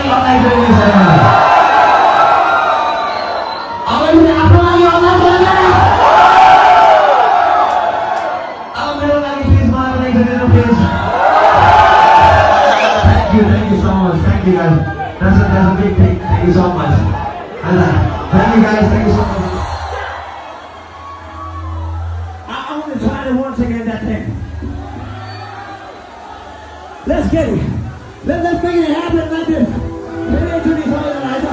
online Indonesia. Apa lagi online boleh? Ambil lagi please online Indonesia please. Thank you so much. Thank you guys. That's a big thing. Thank you so much. Thank you guys. Thank you so much. I want to try it once again. That thing. Let's get it. Let's make it happen. Let it. Let me introduce all the lights.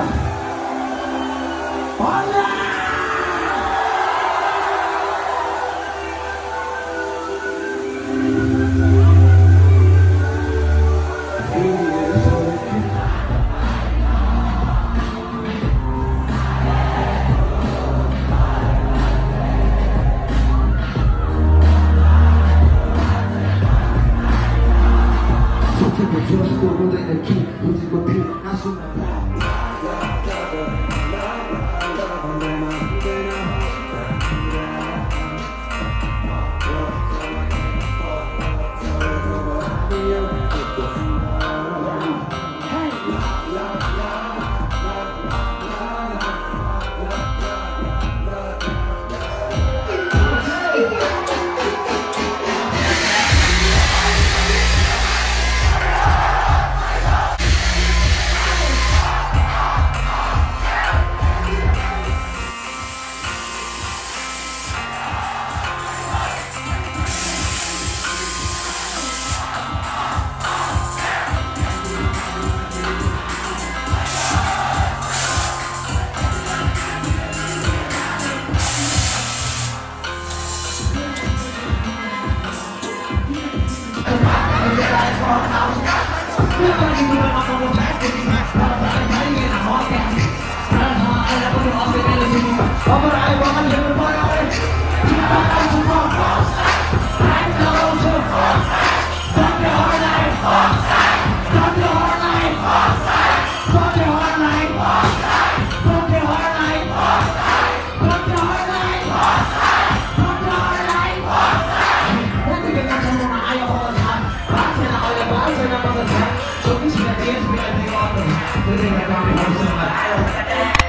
So we should have danced with everything on the